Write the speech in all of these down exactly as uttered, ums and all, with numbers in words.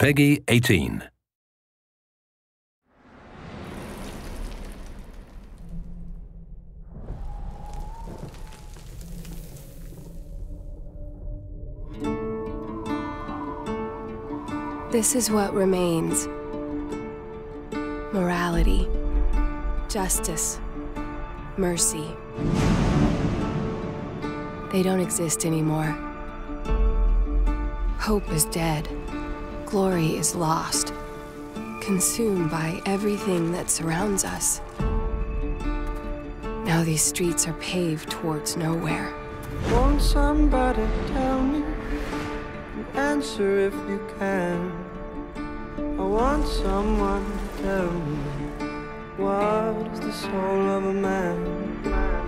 Peggy eighteen. This is what remains. Morality, justice, mercy. They don't exist anymore. Hope is dead. Glory is lost, consumed by everything that surrounds us. Now these streets are paved towards nowhere. Won't somebody tell me an answer if you can? I want someone to tell me, what is the soul of a man?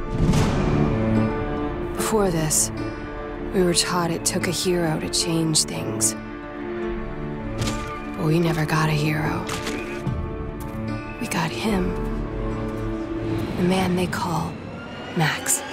Before this, we were taught it took a hero to change things. But we never got a hero. We got him. The man they call Max.